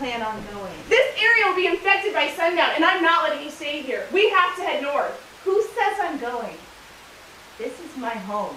plan on going? This area will be infected by sundown, and I'm not letting you stay here. We have to head north. Who says I'm going? This is my home.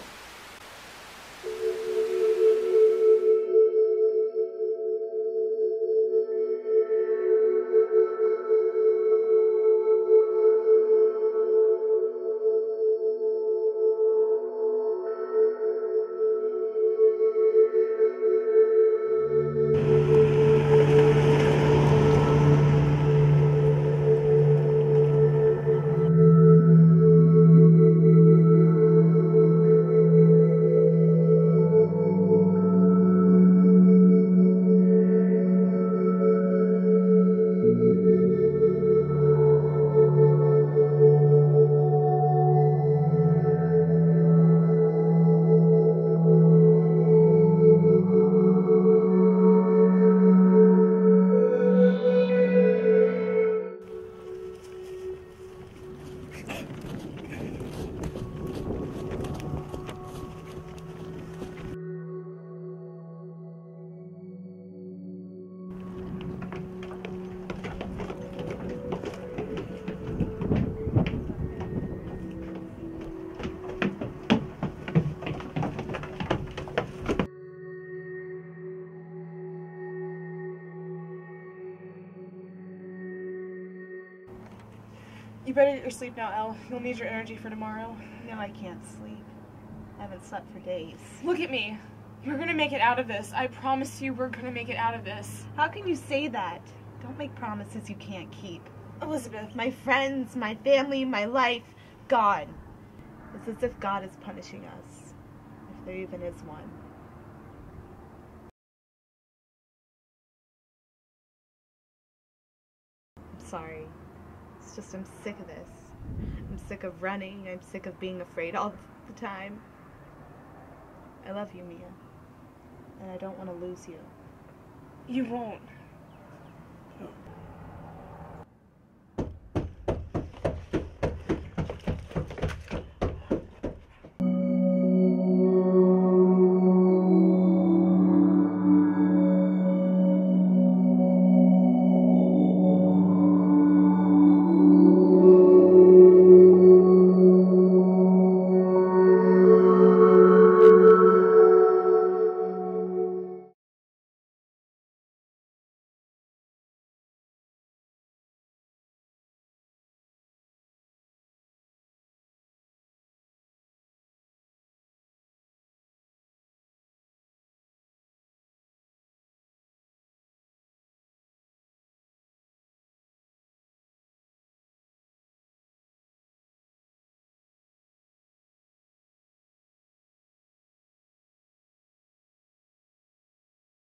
You better get your sleep now, Elle. You'll need your energy for tomorrow. No, I can't sleep. I haven't slept for days. Look at me. We're gonna make it out of this. I promise you we're gonna make it out of this. How can you say that? Don't make promises you can't keep. Elizabeth, My friends, my family, my life, gone. It's as if God is punishing us, if there even is one. I'm sorry. It's just I'm sick of this. I'm sick of running. I'm sick of being afraid all the time. I love you, Mia. And I don't want to lose you. you won't.